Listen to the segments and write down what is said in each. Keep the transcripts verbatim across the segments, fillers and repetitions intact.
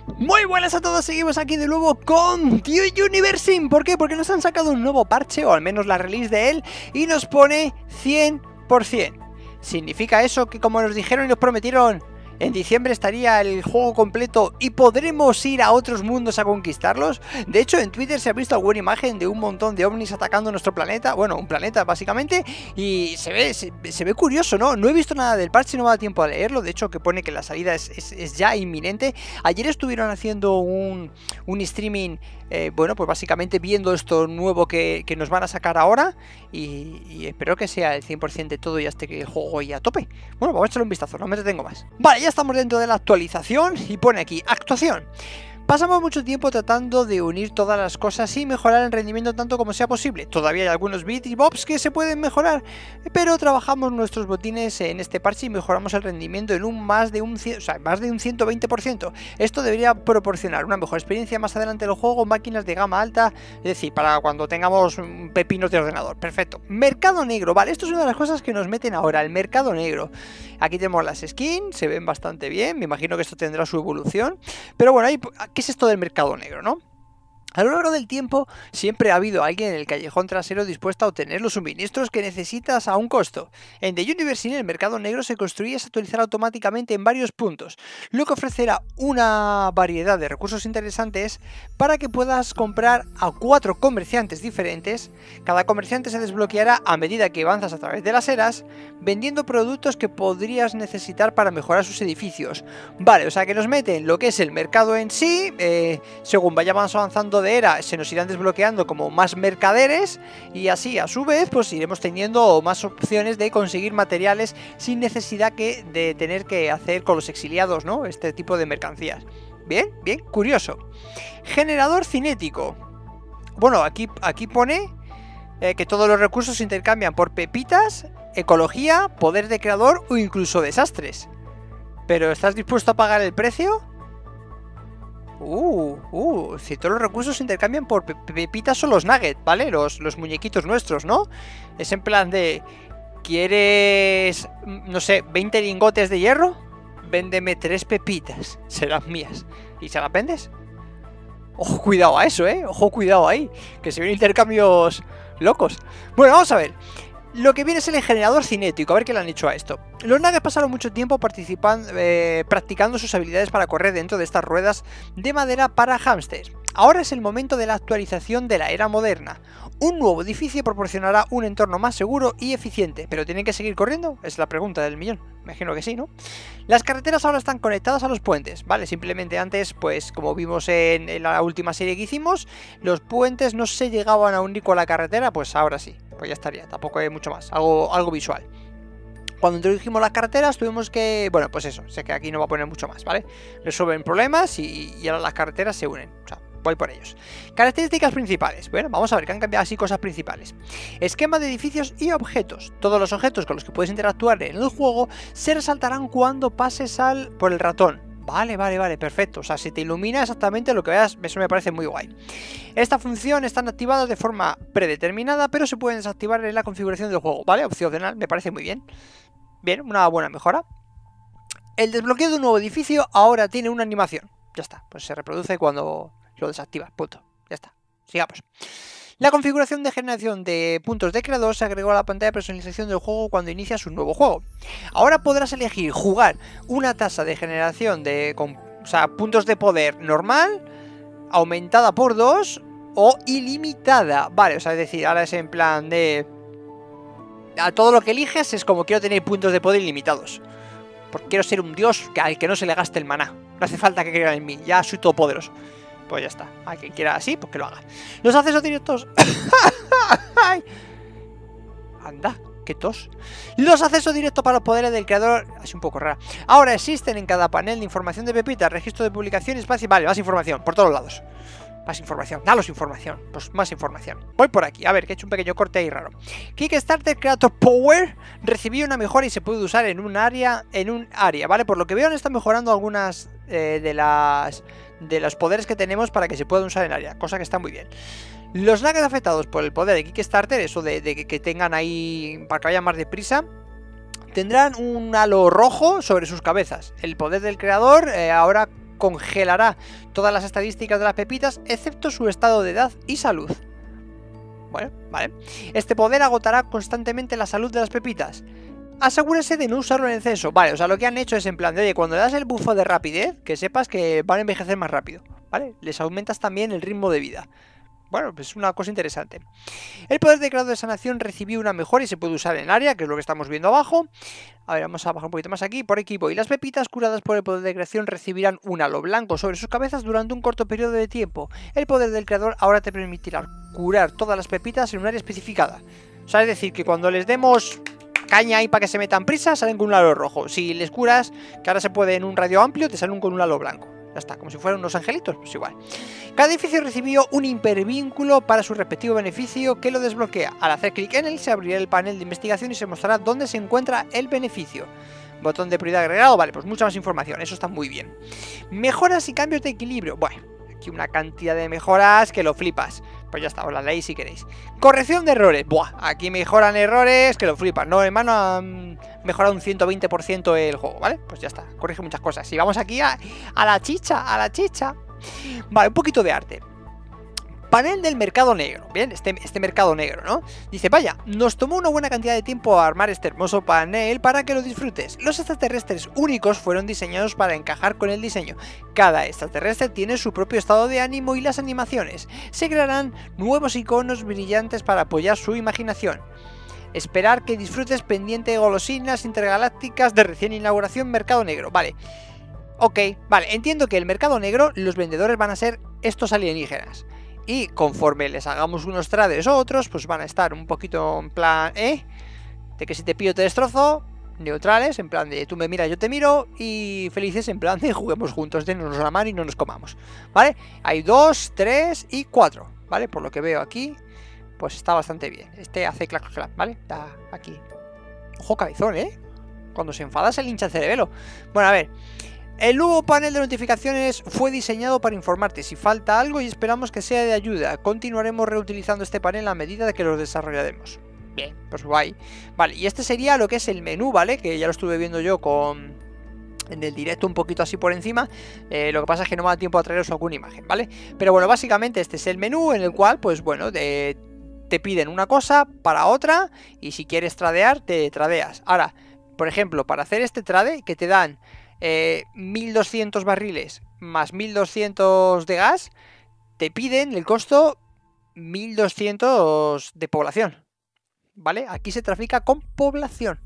Muy buenas a todos, seguimos aquí de nuevo con Universim. ¿Por qué? Porque nos han sacado un nuevo parche, o al menos la release de él, y nos pone cien por cien. ¿Significa eso que, como nos dijeron y nos prometieron, en diciembre estaría el juego completo y podremos ir a otros mundos a conquistarlos? De hecho, en Twitter se ha visto alguna imagen de un montón de ovnis atacando nuestro planeta, bueno, un planeta básicamente, y se ve, se, se ve curioso, ¿no? No he visto nada del parche, no me da tiempo a leerlo, de hecho que pone que la salida es, es, es ya inminente. Ayer estuvieron haciendo un, un streaming, eh, bueno, pues básicamente viendo esto nuevo que, que nos van a sacar ahora, y, y espero que sea el cien por cien de todo y hasta que el juego ya a tope. Bueno, vamos a echarle un vistazo, no me detengo más. Vale, ya estamos dentro de la actualización y pone aquí, actuación. Pasamos mucho tiempo tratando de unir todas las cosas y mejorar el rendimiento tanto como sea posible. Todavía hay algunos bits y bobs que se pueden mejorar, pero trabajamos nuestros botines en este parche y mejoramos el rendimiento en un más de un, o sea, más de un ciento veinte por ciento. Esto debería proporcionar una mejor experiencia más adelante del juego, máquinas de gama alta, es decir, para cuando tengamos pepinos de ordenador. Perfecto. Mercado negro, vale, esto es una de las cosas que nos meten ahora, el mercado negro. Aquí tenemos las skins, se ven bastante bien, me imagino que esto tendrá su evolución, pero bueno, hay... ¿qué es esto del mercado negro, no? A lo largo del tiempo siempre ha habido alguien en el callejón trasero dispuesto a obtener los suministros que necesitas a un costo. En The University el mercado negro se construye y se actualizará automáticamente en varios puntos, lo que ofrecerá una variedad de recursos interesantes para que puedas comprar a cuatro comerciantes diferentes. Cada comerciante se desbloqueará a medida que avanzas a través de las eras, vendiendo productos que podrías necesitar para mejorar sus edificios. Vale, o sea que nos meten lo que es el mercado en sí, eh, según vayamos avanzando de era, se nos irán desbloqueando como más mercaderes y así a su vez pues iremos teniendo más opciones de conseguir materiales sin necesidad que, de tener que hacer con los exiliados, ¿no? Este tipo de mercancías. Bien, bien, curioso. Generador cinético. Bueno, aquí, aquí pone eh, que todos los recursos se intercambian por pepitas, ecología, poder de creador o incluso desastres. ¿Pero estás dispuesto a pagar el precio? Uh, uh, si todos los recursos se intercambian por pe pepitas o los nuggets, ¿vale? Los, los muñequitos nuestros, ¿no? Es en plan de... ¿quieres, no sé, veinte lingotes de hierro? Véndeme tres pepitas, serán mías. ¿Y se las vendes? Ojo, cuidado a eso, ¿eh? Ojo, cuidado ahí, que se ven intercambios locos. Bueno, vamos a ver. Lo que viene es el generador cinético, a ver qué le han hecho a esto. Los nuggets pasaron mucho tiempo participando, eh, practicando sus habilidades para correr dentro de estas ruedas de madera para hámsters. Ahora es el momento de la actualización de la era moderna. Un nuevo edificio proporcionará un entorno más seguro y eficiente, pero ¿tienen que seguir corriendo? Es la pregunta del millón. Me imagino que sí, ¿no? Las carreteras ahora están conectadas a los puentes, ¿vale? Simplemente antes, pues como vimos en, en la última serie que hicimos, los puentes no se llegaban a unir con la carretera, pues ahora sí. Pues ya estaría, tampoco hay mucho más, algo, algo visual. Cuando introdujimos las carreteras tuvimos que... bueno, pues eso, sé que aquí no va a poner mucho más, ¿vale? Resuelven problemas y, y ahora las carreteras se unen, o sea, voy por ellos. Características principales, bueno, vamos a ver que han cambiado así cosas principales. Esquema de edificios y objetos. Todos los objetos con los que puedes interactuar en el juego se resaltarán cuando pases al por el ratón. Vale, vale, vale, perfecto. O sea, se te ilumina exactamente lo que veas. Eso me parece muy guay. Esta función están activadas de forma predeterminada, pero se pueden desactivar en la configuración del juego, ¿vale? Opcional, me parece muy bien. Bien, una buena mejora. El desbloqueo de un nuevo edificio ahora tiene una animación. Ya está, pues se reproduce cuando lo desactivas, punto. Ya está, sigamos. La configuración de generación de puntos de creador se agregó a la pantalla de personalización del juego cuando inicias un nuevo juego. Ahora podrás elegir jugar una tasa de generación de con, o sea, puntos de poder normal, aumentada por dos o ilimitada. Vale, o sea, es decir, ahora es en plan de... a todo lo que eliges es como quiero tener puntos de poder ilimitados. Porque quiero ser un dios al que no se le gaste el maná. No hace falta que crean en mí, ya soy todopoderoso. Pues ya está, a quien quiera así, pues que lo haga. Los accesos directos. Anda, qué tos. Los accesos directos para los poderes del creador. Es un poco rara. Ahora existen en cada panel de información de pepitas, registro de publicaciones, espacio. Vale, más información, por todos lados. Más información, dalos información. Pues más información. Voy por aquí, a ver, que he hecho un pequeño corte ahí raro. Kickstarter Creator Power recibió una mejora y se puede usar en un área, en un área, ¿vale? Por lo que veo, están mejorando algunas eh, de las... de los poderes que tenemos para que se puedan usar en área, cosa que está muy bien. Los nuggets afectados por el poder de Kickstarter, eso de, de que tengan ahí para que vayan más deprisa, tendrán un halo rojo sobre sus cabezas. El poder del creador eh, ahora congelará todas las estadísticas de las pepitas, excepto su estado de edad y salud. Bueno, vale. Este poder agotará constantemente la salud de las pepitas. Asegúrese de no usarlo en exceso. Vale, o sea, lo que han hecho es en plan de, oye, cuando le das el bufo de rapidez, que sepas que van a envejecer más rápido, ¿vale? Les aumentas también el ritmo de vida. Bueno, pues es una cosa interesante. El poder de grado de sanación recibió una mejora y se puede usar en área, que es lo que estamos viendo abajo. A ver, vamos a bajar un poquito más aquí, por equipo. Y las pepitas curadas por el poder de creación recibirán un halo blanco sobre sus cabezas durante un corto periodo de tiempo. El poder del creador ahora te permitirá curar todas las pepitas en un área especificada. O sea, es decir, que cuando les demos caña ahí para que se metan prisa, salen con un halo rojo. Si les curas, que ahora se puede en un radio amplio, te salen con un halo blanco. Ya está, como si fueran unos angelitos, pues igual. Cada edificio recibió un hipervínculo para su respectivo beneficio que lo desbloquea. Al hacer clic en él se abrirá el panel de investigación y se mostrará dónde se encuentra el beneficio. Botón de prioridad agregado, vale, pues mucha más información, eso está muy bien. Mejoras y cambios de equilibrio, bueno, aquí una cantidad de mejoras que lo flipas. Pues ya está, os la leéis si queréis. Corrección de errores, buah, aquí mejoran errores que lo flipas. No, hermano, han mejorado un ciento veinte por ciento el juego, ¿vale? Pues ya está, corrige muchas cosas. Y vamos aquí a, a la chicha, a la chicha. Vale, un poquito de arte. Panel del mercado negro, bien, este, este mercado negro, ¿no? Dice, vaya, nos tomó una buena cantidad de tiempo armar este hermoso panel para que lo disfrutes. Los extraterrestres únicos fueron diseñados para encajar con el diseño. Cada extraterrestre tiene su propio estado de ánimo y las animaciones. Se crearán nuevos iconos brillantes para apoyar su imaginación. Esperar que disfrutes pendiente de golosinas intergalácticas de recién inauguración mercado negro, vale. Ok, vale, entiendo que el mercado negro, los vendedores van a ser estos alienígenas. Y conforme les hagamos unos trades o otros, pues van a estar un poquito en plan, ¿eh? De que si te pillo te destrozo, neutrales, en plan de tú me miras, yo te miro, y felices en plan de juguemos juntos, denos la mano y no nos comamos, ¿vale? Hay dos, tres y cuatro, ¿vale? Por lo que veo aquí, pues está bastante bien. Este hace clac, clac, clac, ¿vale? Está aquí. Ojo cabezón, ¿eh? Cuando se enfada se le hincha el cerebelo. Bueno, a ver. El nuevo panel de notificaciones fue diseñado para informarte si falta algo y esperamos que sea de ayuda. Continuaremos reutilizando este panel a medida de que lo desarrollaremos. Bien, pues guay. Vale, y este sería lo que es el menú, ¿vale? Que ya lo estuve viendo yo con... en el directo un poquito así por encima. eh, Lo que pasa es que no me da tiempo a traeros alguna imagen, ¿vale? Pero bueno, básicamente este es el menú en el cual, pues bueno, de... te piden una cosa para otra y si quieres tradear, te tradeas. Ahora, por ejemplo, para hacer este trade que te dan... Eh, mil doscientos barriles más mil doscientos de gas, te piden el costo mil doscientos de población, ¿vale? Aquí se trafica con población.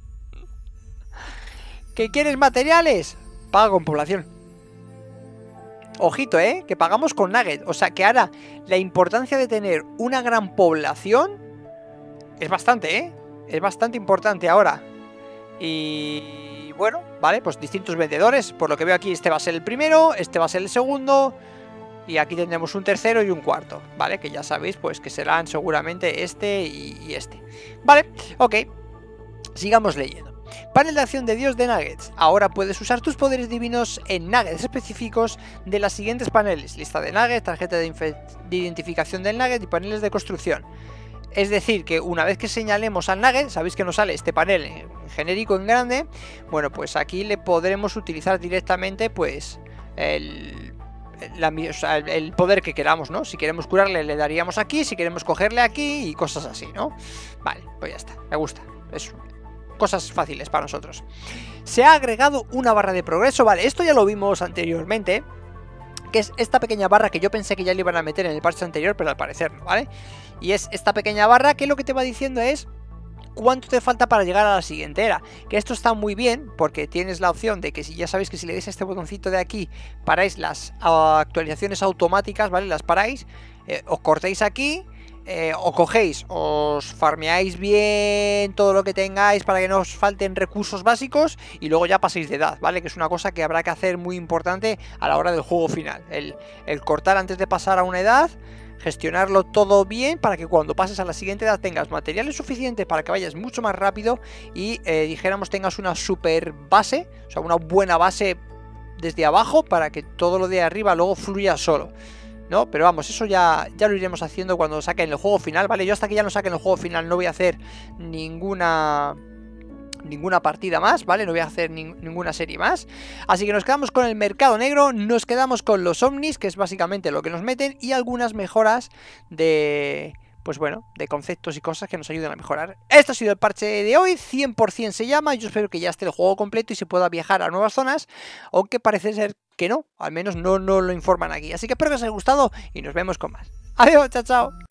¿Qué quieres materiales? Paga con población. Ojito, ¿eh? Que pagamos con nugget. O sea que ahora la importancia de tener una gran población es bastante, ¿eh? Es bastante importante ahora. Y... bueno, vale, pues distintos vendedores. Por lo que veo aquí, este va a ser el primero, este va a ser el segundo, y aquí tendremos un tercero y un cuarto, ¿vale? Que ya sabéis, pues que serán seguramente este y, y este. Vale, ok. Sigamos leyendo. Panel de acción de Dios de Nuggets. Ahora puedes usar tus poderes divinos en nuggets específicos de las siguientes paneles. Lista de nuggets, tarjeta de, de identificación del nugget y paneles de construcción. Es decir, que una vez que señalemos al nugget, sabéis que nos sale este panel genérico en grande, bueno, pues aquí le podremos utilizar directamente pues el, la, o sea, el poder que queramos, ¿no? Si queremos curarle le daríamos aquí, si queremos cogerle aquí y cosas así, ¿no? Vale, pues ya está, me gusta, es cosas fáciles para nosotros. Se ha agregado una barra de progreso, vale, esto ya lo vimos anteriormente, que es esta pequeña barra que yo pensé que ya le iban a meter en el parche anterior, pero al parecer no, ¿vale? Y es esta pequeña barra que lo que te va diciendo es cuánto te falta para llegar a la siguiente era. Que esto está muy bien porque tienes la opción de que si ya sabéis que si le dais a este botoncito de aquí paráis las actualizaciones automáticas, ¿vale? Las paráis, eh, os cortéis aquí, eh, o cogéis, os farmeáis bien todo lo que tengáis para que no os falten recursos básicos y luego ya paséis de edad, ¿vale? Que es una cosa que habrá que hacer muy importante a la hora del juego final. El, el cortar antes de pasar a una edad, gestionarlo todo bien para que cuando pases a la siguiente edad tengas materiales suficientes para que vayas mucho más rápido y eh, dijéramos tengas una super base, o sea una buena base desde abajo para que todo lo de arriba luego fluya solo, ¿no? Pero vamos, eso ya, ya lo iremos haciendo cuando saquen el juego final, ¿vale? Yo hasta que ya no saquen el juego final no voy a hacer ninguna ninguna partida más, ¿vale? No voy a hacer ni ninguna serie más. Así que nos quedamos con el mercado negro, nos quedamos con los ovnis, que es básicamente lo que nos meten, y algunas mejoras de... pues bueno, de conceptos y cosas que nos ayuden a mejorar. Esto ha sido el parche de hoy, cien por cien se llama. Yo espero que ya esté el juego completo y se pueda viajar a nuevas zonas, aunque parece ser que no, al menos no, no lo informan aquí. Así que espero que os haya gustado y nos vemos con más. Adiós, chao, chao.